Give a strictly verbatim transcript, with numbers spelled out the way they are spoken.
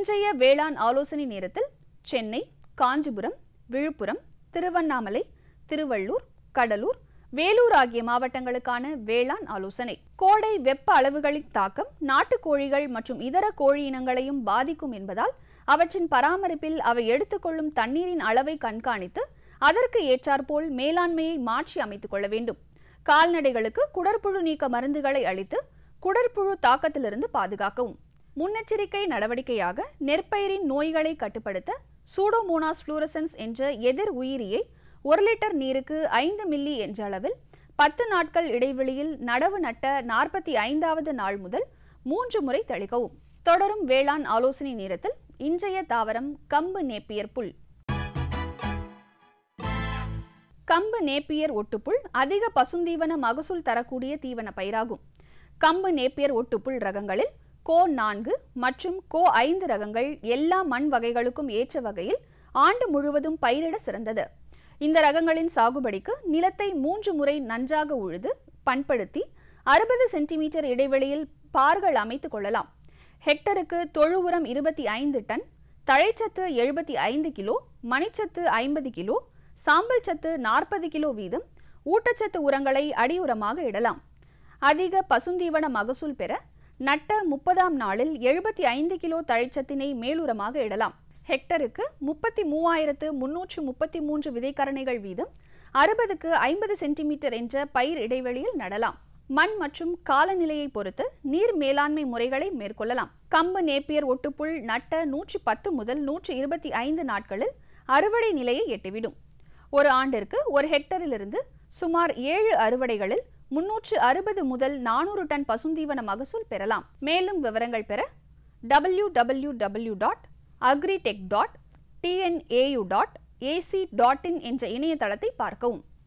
இன்றைய வேளாண் ஆலோசனை நேரத்தில் சென்னை, காஞ்சிபுரம், விழுப்புரம், திருவண்ணாமலை, திருவள்ளூர், கடலூர், வேலூர் ஆகிய மாவட்டங்களுக்கான வேளாண் ஆலோசனை. கோடை வெப்ப அளவுகளின் தாக்கம் நாட்டுக்கோழிகள் மற்றும் இதர கோழி இனங்களையும் பாதிக்கும் என்பதால் அவற்றின் பராமரிப்பில் அவை எடுத்துக்கொள்ளும் தண்ணீரின் அளவை கண்காணித்து அதற்கு ஏற்றாற்போல் மேலாண்மையை மாற்றி அமைத்துக் கொள்ள வேண்டும். கால்நடைகளுக்கு குடற்புழு நீக்க மருந்துகளை அளித்து குடற்புழு தாக்கத்திலிருந்து பாதுகாக்கவும். முன்னெச்சரிக்கை நடவடிக்கையாக நெற்பயிரின் நோய்களை கட்டுப்படுத்த சூடோமோனாஸ் ஃப்ளூரசன்ஸ் என்ற எதிர் உயிரியை ஒரு லிட்டர் நீருக்கு ஐந்து மில்லி என்ற அளவில் பத்து நாட்கள் இடைவெளியில் நடவு நட்ட நாற்பத்தி ஐந்தாவது நாள் முதல் மூன்று முறை தெளிக்கவும். தொடரும் வேளாண் ஆலோசனை நேரத்தில் இன்றைய தாவரம் கம்பு நேப்பியர் புல். கம்பு நேப்பியர் ஒட்டுப்புல் அதிக பசுந்தீவன மகசூல் தரக்கூடிய தீவன பயிராகும். கம்பு நேப்பியர் ஒட்டுப்புல் ரகங்களில் கோ நான்கு மற்றும் கோ ஐந்து ரகங்கள் எல்லா மண் வகைகளுக்கும் ஏற்ற வகையில் ஆண்டு முழுவதும் பயிரிட சிறந்தது. இந்த ரகங்களின் சாகுபடிக்கு நிலத்தை மூன்று முறை நன்றாக உழுது பண்படுத்தி அறுபது சென்டிமீட்டர் இடைவெளியில் பார்கள் அமைத்துக் கொள்ளலாம். ஹெக்டருக்கு தொழு உரம் இருபத்தி ஐந்து டன், தழைச்சத்து எழுபத்தி ஐந்து கிலோ, மணிச்சத்து ஐம்பது கிலோ, சாம்பல் சத்து நாற்பது கிலோ வீதம் ஊட்டச்சத்து உரங்களை அடியுரமாக இடலாம். அதிக பசுந்தீவன மகசூல் பெற நட்ட முப்பதாம் நாளில் எழுபத்தி ஐந்து கிலோ தழைச்சத்தினை மேலுரமாக இடலாம். ஹெக்டருக்கு முப்பத்தி மூவாயிரத்து முன்னூற்று முப்பத்தி மூன்று விதைக்கரணைகள் வீதம் அறுபதுக்கு ஐம்பது சென்டிமீட்டர் என்ற பயிர் இடைவெளியில் நடலாம். மண் மற்றும் காலநிலையை பொறுத்து நீர் மேலாண்மை முறைகளை மேற்கொள்ளலாம். கம்பு நேப்பியர் ஒட்டுப்புல் நட்ட நூற்றி பத்து முதல் நூற்றி இருபத்தி ஐந்து நாட்களில் அறுவடை நிலையை எட்டிவிடும். ஒரு ஆண்டிற்கு ஒரு ஹெக்டரிலிருந்து சுமார் ஏழு அறுவடைகளில் முன்னூற்று அறுபது முதல் நானூறு டன் பசுந்தீவன மகசூல் பெறலாம். மேலும் விவரங்கள் பெற W W W dot agritech dot T N A U dot A C dot in என்ற இணையதளத்தை பார்க்கவும்.